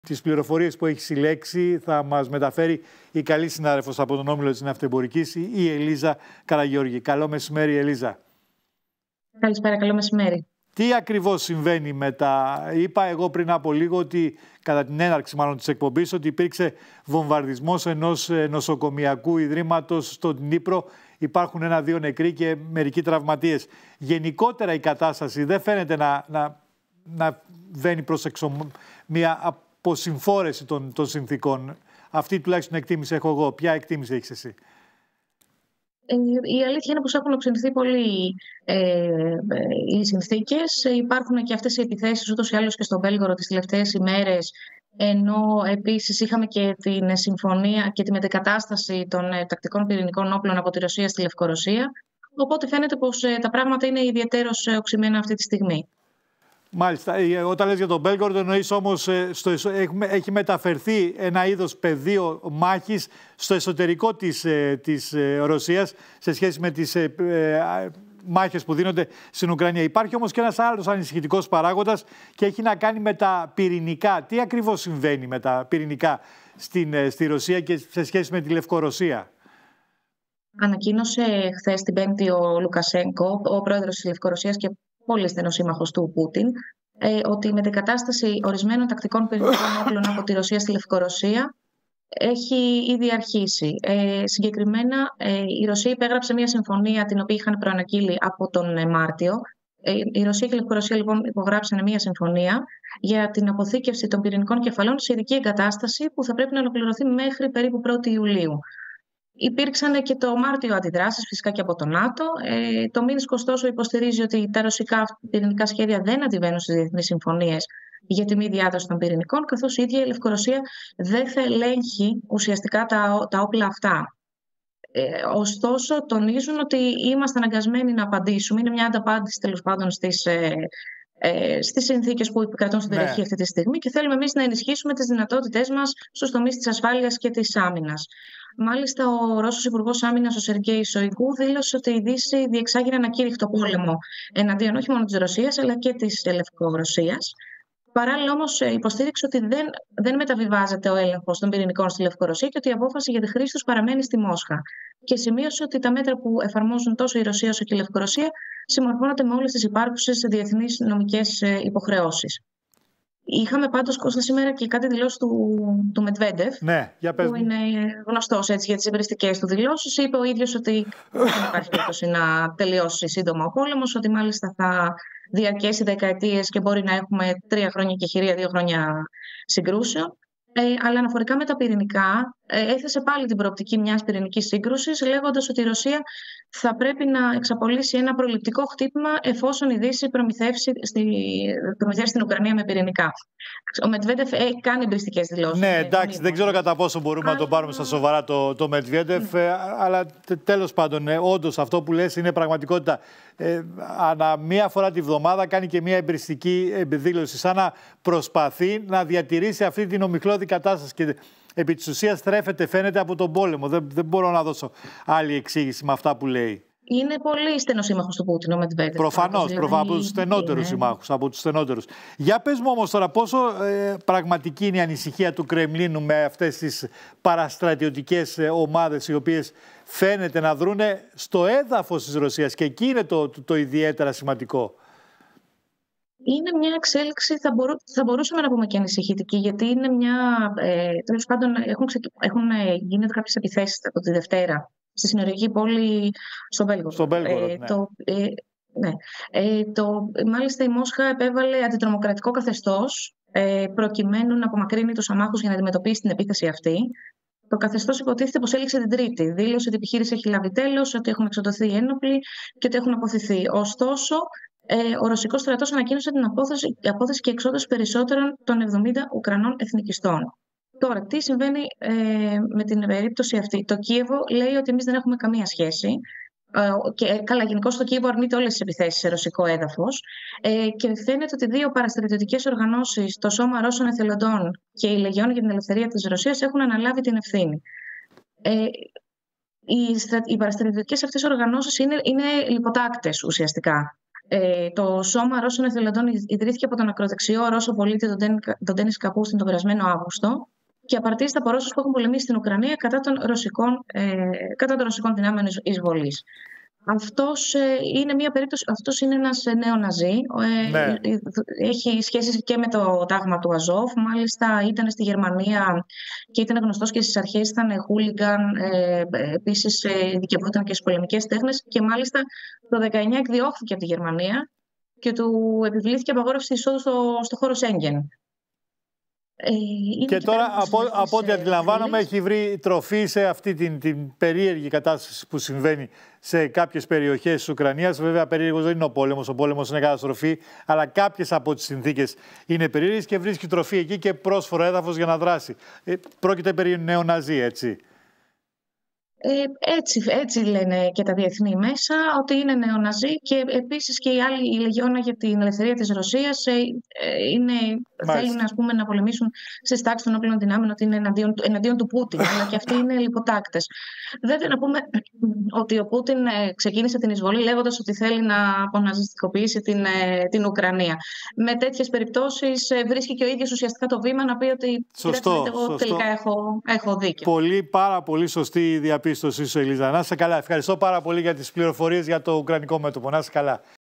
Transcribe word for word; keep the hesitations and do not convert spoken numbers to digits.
Τις πληροφορίες που έχει συλλέξει θα μας μεταφέρει η καλή συνάδελφος από τον Όμιλο της Ναυτεμπορικής, η Ελίζα Καραγιώργη. Καλό μεσημέρι, Ελίζα. Καλησπέρα, καλό μεσημέρι. Τι ακριβώς συμβαίνει με τα... Είπα εγώ πριν από λίγο ότι κατά την έναρξη μάλλον της εκπομπής ότι υπήρξε βομβαρδισμός ενός νοσοκομιακού ιδρύματος στον Δνήπρο. Υπάρχουν ένα-δύο νεκροί και μερικοί τραυματίες. Γενικότερα η κατάσταση δεν φαίνεται να, να, να βαίνει προς εξομ... μια αποσυμφόρεση των, των συνθήκων. Αυτή τουλάχιστον εκτίμηση έχω εγώ. Ποια εκτίμηση έχεις εσύ? Η αλήθεια είναι πως έχουν οξυνθεί πολύ ε, οι συνθήκες. Υπάρχουν και αυτές οι επιθέσεις ούτως ή άλλως και στον Βέλγορο τις τελευταίες ημέρες, ενώ επίσης είχαμε και την συμφωνία και τη μετεκατάσταση των ε, τακτικών πυρηνικών όπλων από τη Ρωσία στη Λευκορωσία. Οπότε φαίνεται πως ε, τα πράγματα είναι ιδιαίτερως οξυμένα αυτή τη στιγμή. Μάλιστα. Όταν λες για τον Μπέλγκορντ, εννοείς όμως στο, έχει μεταφερθεί ένα είδος πεδίο μάχης στο εσωτερικό της, της Ρωσίας σε σχέση με τις ε, ε, μάχες που δίνονται στην Ουκρανία. Υπάρχει όμως και ένας άλλος ανησυχητικός παράγοντας και έχει να κάνει με τα πυρηνικά. Τι ακριβώς συμβαίνει με τα πυρηνικά στην, στη Ρωσία και σε σχέση με τη Λευκορωσία? Ανακοίνωσε χθες την Πέμπτη ο Λουκασένκο, ο πρόεδρος της Λευκορωσίας και πολύ στενός σύμμαχος του Πούτιν, ε, ότι η μετεκατάσταση ορισμένων τακτικών πυρηνικών όπλων από τη Ρωσία στη Λευκορωσία έχει ήδη αρχίσει. Ε, συγκεκριμένα, ε, η Ρωσία υπέγραψε μια συμφωνία την οποία είχαν προαναγγείλει από τον Μάρτιο. Ε, η Ρωσία και η Λευκορωσία λοιπόν υπογράψανε μια συμφωνία για την αποθήκευση των πυρηνικών κεφαλών σε ειδική εγκατάσταση που θα πρέπει να ολοκληρωθεί μέχρι περίπου πρώτη Ιουλίου. Υπήρξαν και το Μάρτιο αντιδράσεις, φυσικά και από το ΝΑΤΟ. Ε, το Μίνσκ, ωστόσο, υποστηρίζει ότι τα ρωσικά πυρηνικά σχέδια δεν αντιβαίνουν στις διεθνείς συμφωνίες για τη μη διάδοση των πυρηνικών, καθώς η ίδια η Λευκορωσία δεν θα ελέγχει ουσιαστικά τα, τα όπλα αυτά. Ε, ωστόσο, τονίζουν ότι είμαστε αναγκασμένοι να απαντήσουμε. Είναι μια ανταπάντηση, τέλος πάντων, στις, ε, ε, στις συνθήκες που επικρατούν στην περιοχή ναι. αυτή τη στιγμή και θέλουμε εμείς να ενισχύσουμε τις δυνατότητές μας στους τομείς της ασφάλειας και της άμυνας. Μάλιστα, ο Ρώσος Υπουργός Άμυνας, ο Σεργέη Σοϊγκού, δήλωσε ότι η Δύση διεξάγει έναν ακήρυχτο πόλεμο εναντίον όχι μόνο της Ρωσίας αλλά και της Λευκορωσίας. Παράλληλα, όμως, υποστήριξε ότι δεν, δεν μεταβιβάζεται ο έλεγχος των πυρηνικών στη Λευκορωσία και ότι η απόφαση για τη χρήση τους παραμένει στη Μόσχα. Και σημείωσε ότι τα μέτρα που εφαρμόζουν τόσο η Ρωσία όσο και η Λευκορωσία συμμορφώνονται με όλες τις υπάρχουσες διεθνείς νομικές υποχρεώσεις. Είχαμε πάντως, Κώστα, σήμερα και κάτι δηλώσει του, του Μετβέντεφ, ναι, για πες. Που είναι γνωστός έτσι, για τις εμπειριστικές του δηλώσεις. Είπε ο ίδιος ότι δεν υπάρχει περίπτωση να τελειώσει σύντομα ο πόλεμος, ότι μάλιστα θα διαρκέσει δεκαετίες και μπορεί να έχουμε τρία χρόνια και χειρία δύο χρόνια συγκρούσεων. Ε, αλλά αναφορικά με τα πυρηνικά, ε, έθεσε πάλι την προοπτική μιας πυρηνικής σύγκρουσης, λέγοντας ότι η Ρωσία θα πρέπει να εξαπολύσει ένα προληπτικό χτύπημα εφόσον η Δύση προμηθεύσει, στη, προμηθεύσει την Ουκρανία με πυρηνικά. Ο Μετβέντεφ έχει κάνει εμπειριστικές δηλώσεις. Ναι, εντάξει, δεν ξέρω κατά πόσο μπορούμε αλλά... να το πάρουμε στα σοβαρά το, το Μετβέντεφ, ναι. ε, αλλά τέλος πάντων, ε, όντως αυτό που λες είναι πραγματικότητα. Ε, ανά μία φορά τη βδομάδα κάνει και μία εμπειριστική δήλωση, σαν να προσπαθεί να διατηρήσει αυτή την ομιχλώδη κατάσταση και επί της ουσίας στρέφεται, φαίνεται, από τον πόλεμο. Δεν, δεν μπορώ να δώσω άλλη εξήγηση με αυτά που λέει. Είναι πολύ στενός σύμμαχος του Πούτιν ο Μετβέντεφ. Προφανώς, δηλαδή... προφανώς από τους στενότερους συμμάχους. Από τους στενότερους. Για πες μου όμως τώρα, πόσο ε, πραγματική είναι η ανησυχία του Κρεμλίνου με αυτές τις παραστρατιωτικές ε, ομάδες οι οποίες φαίνεται να δρούνε στο έδαφος της Ρωσίας και εκεί είναι το, το, το ιδιαίτερα σημαντικό. Είναι μια εξέλιξη, θα, μπορού, θα μπορούσαμε να πούμε και ανησυχητική, γιατί είναι μια. Ε, τέλος πάντων, έχουν, έχουν γίνει κάποιες επιθέσεις από τη Δευτέρα στη συνοριακή πόλη στον Βέλγορο. Στον Βέλγορο, ε, ναι. Το, ε, ναι. Ε, το, μάλιστα, η Μόσχα επέβαλε αντιτρομοκρατικό καθεστώς ε, προκειμένου να απομακρύνει τους αμάχους για να αντιμετωπίσει την επίθεση αυτή. Το καθεστώς υποτίθεται πως έληξε την Τρίτη. Δήλωσε ότι η επιχείρηση έχει λάβει τέλος, ότι έχουν εξοντωθεί οι ένοπλοι και ότι έχουν αποθηθεί. Ωστόσο, Ε, ο Ρωσικός στρατός ανακοίνωσε την απόθεση, απόθεση και εξόδους περισσότερων των εβδομήντα Ουκρανών εθνικιστών. Τώρα, τι συμβαίνει ε, με την περίπτωση αυτή? Το Κίεβο λέει ότι εμείς δεν έχουμε καμία σχέση. Ε, και καλά, γενικώς το Κίεβο αρνείται όλες τις επιθέσεις σε ρωσικό έδαφος. Ε, και φαίνεται ότι δύο παραστρατιωτικές οργανώσεις, το Σώμα Ρώσων Εθελοντών και η Λεγιόν για την Ελευθερία της Ρωσίας, έχουν αναλάβει την ευθύνη. Ε, οι, στρα... οι παραστρατιωτικές αυτές οργανώσεις είναι, είναι λιποτάκτες ουσιαστικά. Ε, το Σώμα Ρώσων Εθελοντών ιδρύθηκε από τον ακροδεξιό Ρώσο πολίτη τον Ντένις Καπούστιν τον περασμένο Αύγουστο και απαρτίζεται από Ρώσους που έχουν πολεμήσει στην Ουκρανία κατά των ρωσικών, ε, κατά των ρωσικών δυνάμεων εισβολής. Αυτός, ε, είναι μια περίπτωση, αυτός είναι ένας νεοναζί, ε, Ναι. έχει σχέσεις και με το τάγμα του Αζόφ, μάλιστα ήταν στη Γερμανία και ήταν γνωστός και στις αρχές, ήταν χούλιγκαν, ε, επίσης ε, δικαιωόταν και στις πολεμικές τέχνες και μάλιστα το δεκαεννιά εκδιώχθηκε από τη Γερμανία και του επιβλήθηκε απαγόρευση εισόδου στο, στο χώρο Σέγγεν. Ε, και τώρα, από, από ό,τι αντιλαμβάνομαι, έχει βρει τροφή σε αυτή την, την περίεργη κατάσταση που συμβαίνει σε κάποιες περιοχές της Ουκρανίας. Βέβαια, περίεργος δεν είναι ο πόλεμος, ο πόλεμος είναι καταστροφή, αλλά κάποιες από τις συνθήκες είναι περίεργες και βρίσκει τροφή εκεί και πρόσφορο έδαφος για να δράσει. Ε, πρόκειται περί νεοναζί, έτσι. Ε, έτσι, έτσι λένε και τα διεθνή μέσα, ότι είναι νεοναζί και επίσης και η άλλη η Λεγιώνα για την Ελευθερία της Ρωσίας ε, ε, είναι, θέλουν ας πούμε, να πολεμήσουν στις τάξεις των όπλων δυνάμεων, ότι είναι εναντίον, εναντίον του Πούτιν, αλλά και αυτοί είναι λιποτάκτες. Βέβαια να πούμε ότι ο Πούτιν ε, ξεκίνησε την εισβολή λέγοντας ότι θέλει να αποναζιστικοποιήσει την, ε, την Ουκρανία. Με τέτοιες περιπτώσεις ε, βρίσκει και ο ίδιος ουσιαστικά το βήμα να πει ότι σωστό, εγώ σωστό. τελικά έχω, έχω δίκιο. Πολύ, πάρα πολύ σωστή η διαπίστωσή σου, Ελίζα. Να είσαι καλά. Ευχαριστώ πάρα πολύ για τις πληροφορίες για το Ουκρανικό μέτωπο. Να είσαι καλά.